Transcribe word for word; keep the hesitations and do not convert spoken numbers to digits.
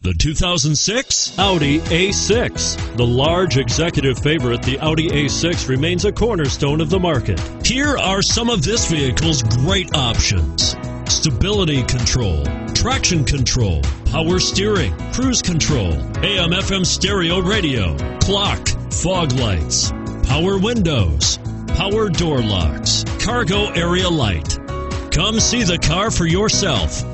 The two thousand six Audi A six. The large executive favorite, the Audi A six, remains a cornerstone of the market. Here are some of this vehicle's great options: stability control, traction control, power steering, cruise control, A M F M stereo radio, clock, fog lights, power windows, power door locks, cargo area light. Come see the car for yourself.